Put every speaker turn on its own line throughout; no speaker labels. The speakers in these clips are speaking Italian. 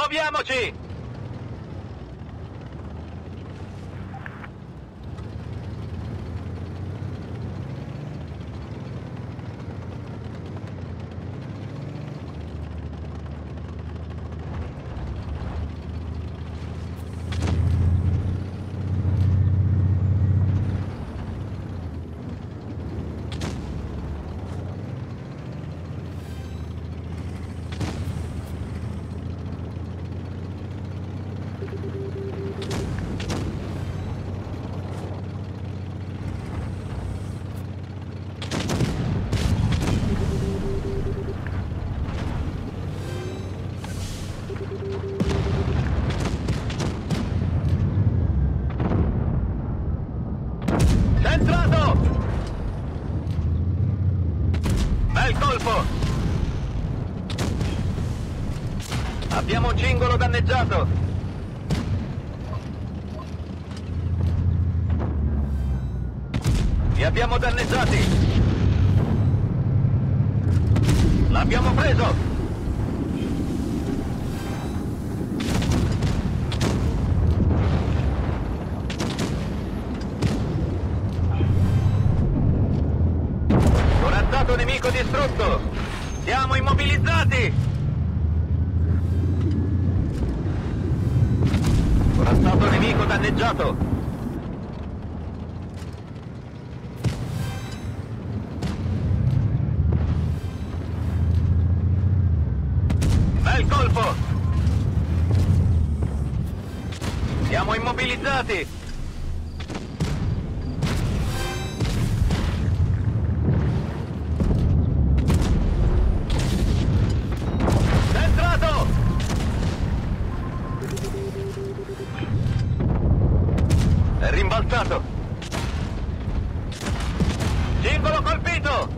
Muoviamoci! Centrato! Bel colpo! Abbiamo un cingolo danneggiato! Li abbiamo danneggiati! L'abbiamo preso! Corazzato nemico distrutto! Siamo immobilizzati! Corazzato nemico danneggiato! Bel colpo! Siamo immobilizzati! Centrato! È rimbalzato! Cingolo colpito!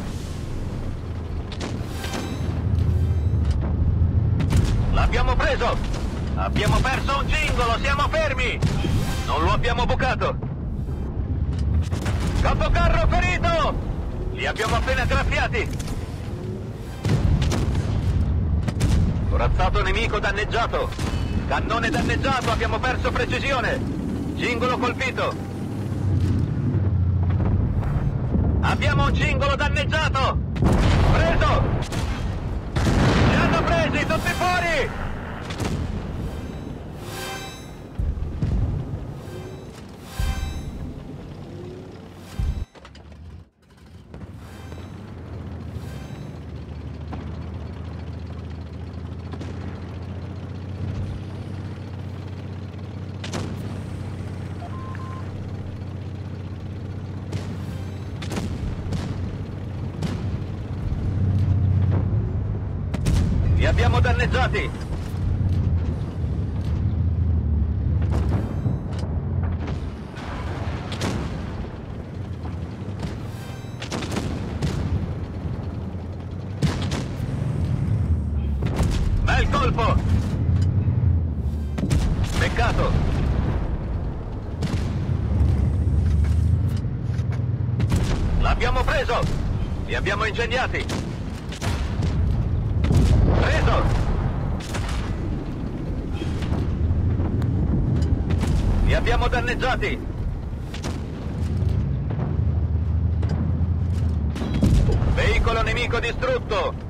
L'abbiamo preso! Abbiamo perso un cingolo, siamo fermi! Non lo abbiamo bucato! Capocarro ferito! Li abbiamo appena graffiati! Corazzato nemico danneggiato! Cannone danneggiato, abbiamo perso precisione! Cingolo colpito! Abbiamo un cingolo danneggiato! Preso! Li hanno presi, tutti fuori! Li abbiamo danneggiati! Bel colpo! Peccato! L'abbiamo preso! Li abbiamo incendiati! Preso! Li abbiamo danneggiati! Veicolo nemico distrutto!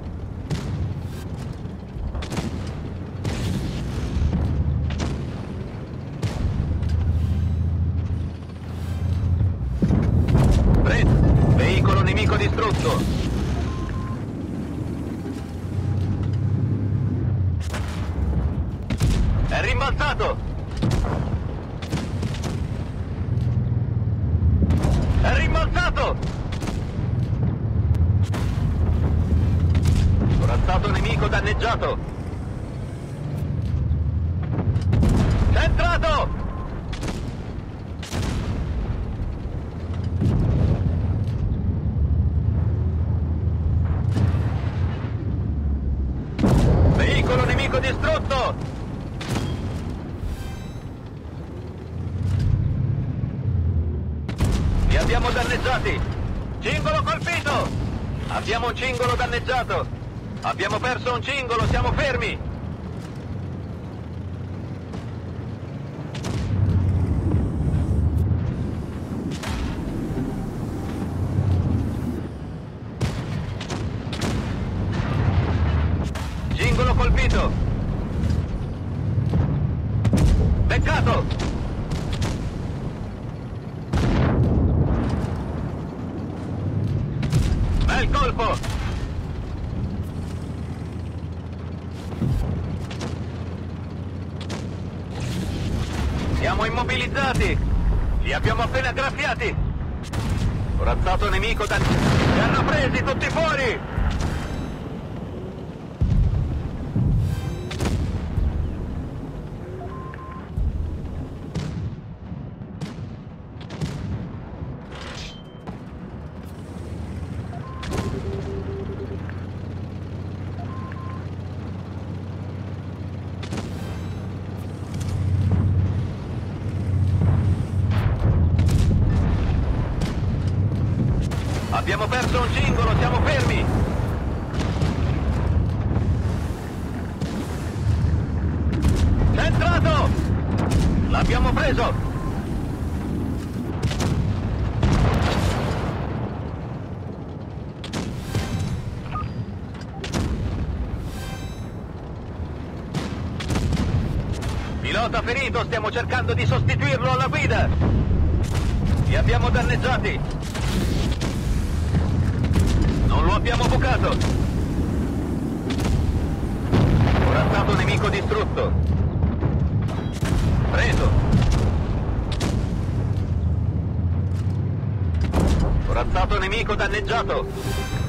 Veicolo nemico distrutto! È rimbalzato! È rimbalzato! Corazzato nemico danneggiato! Centrato! Veicolo nemico distrutto! Li abbiamo danneggiati! Cingolo colpito! Abbiamo un cingolo danneggiato! Abbiamo perso un cingolo, siamo fermi! ferito! Beccato! Bel colpo! Siamo immobilizzati! Li abbiamo appena graffiati! Corazzato nemico da... Li hanno presi tutti fuori! Abbiamo perso un cingolo, siamo fermi! Centrato! L'abbiamo preso! Pilota ferito, stiamo cercando di sostituirlo alla guida! Li abbiamo danneggiati! Non lo abbiamo bucato! Corazzato nemico distrutto! Preso! Corazzato nemico danneggiato!